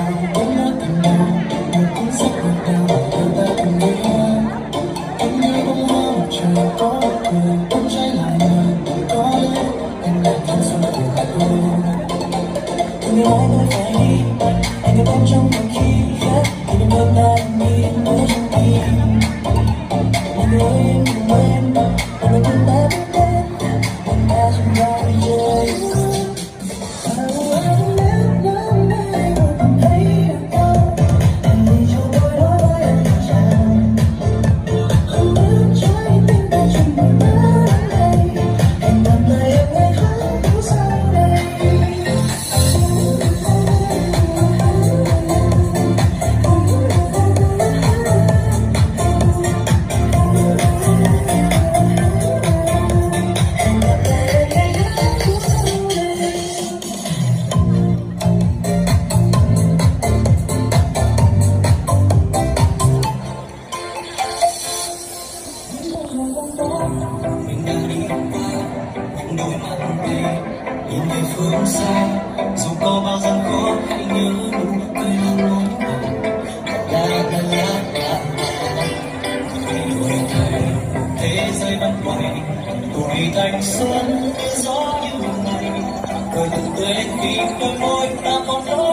nào bóng mát từng nào một cuốn sách ngọt ngào đời ta từng đi hoa. Anh nhớ bông hoa mặt trời có cười bóng trái lại người có lẽ em lại thanh xuân của cô. Từng ngày mai tôi phải đi anh gặp em trong từng khi khác thì đêm hôm nay anh đi mới trong khi mọi người ơi em đừng quên và mình cũng đã biết đến em đã không ra đi chơi. Mình đang đi qua những đôi mắt này nhìn về phương xa, dù có bao gian khó hãy nhớ nụ cười đang ngóng tuổi thầy thế giới vẫn quay tuổi thanh xuân gió như ngày cười từng tươi lên vì đôi môi ta không nói.